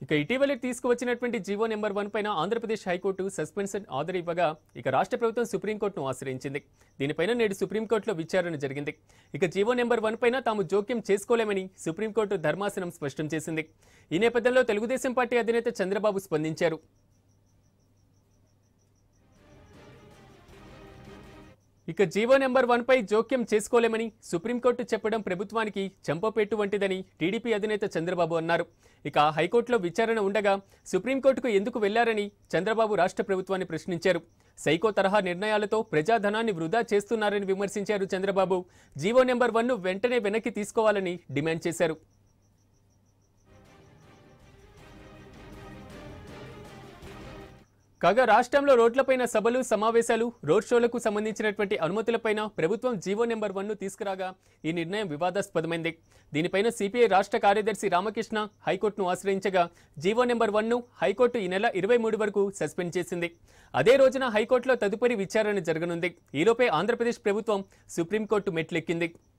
ఇక ఇటీవలే తీసుకువచ్చినటువంటి GO number 1 పైన ఆంధ్రప్రదేశ్ హైకోర్టు సస్పెన్షన్ ఆర్డర్ ఇవ్వగా ఇక రాష్ట్ర ప్రభుత్వం సుప్రీంకోర్టును ఆశ్రయించింది. దీనిపైన నేడు సుప్రీంకోర్టులో విచారణ జరిగింది. ఇక జీవో నెంబర్ 1 పైన తాము జోక్యం చేసుకోలేమని సుప్రీంకోర్టు ధర్మాసనం స్పష్టం చేసింది. ఈ నేపథ్యంలో తెలుగుదేశం పార్టీ అధినేత చంద్రబాబు స్పందించారు. ఇక జీవో నెంబర్ 1 పై జోక్యం చేసుకోలేమని సుప్రీంకోర్టు చెప్పడం ప్రభుత్వానికి చెంపపెట్టు వంటిదని టీడీపీ అధినేత చంద్రబాబు అన్నారు. ఇక హైకోర్టులో విచారణ ఉండగా సుప్రీంకోర్టుకు ఎందుకు వెళ్లారని చంద్రబాబు రాష్ట్ర ప్రభుత్వాన్ని ప్రశ్నించారు. సైకో తరహా నిర్ణయాలతో ప్రజాధనాన్ని వృధా చేస్తున్నారని విమర్శించారు చంద్రబాబు. జీవో నెంబర్ 1ను వెంటనే వెనక్కి తీసుకోవాలని డిమాండ్ చేశారు. కాగా రాష్ట్రంలో రోడ్లపైన సభలు, సమావేశాలు, రోడ్ షోలకు సంబంధించినటువంటి అనుమతులపైన ప్రభుత్వం జీవో నెంబర్ 1ను తీసుకురాగా ఈ నిర్ణయం వివాదాస్పదమైంది. దీనిపైన సిపిఐ రాష్ట్ర కార్యదర్శి రామకృష్ణ హైకోర్టును ఆశ్రయించగా జీవో నెంబర్ 1ను హైకోర్టు ఈ నెల 23 వరకు సస్పెండ్ చేసింది. అదే రోజున హైకోర్టులో తదుపరి విచారణ జరగనుంది. ఈలోపే ఆంధ్రప్రదేశ్ ప్రభుత్వం సుప్రీంకోర్టు మెట్లెక్కింది.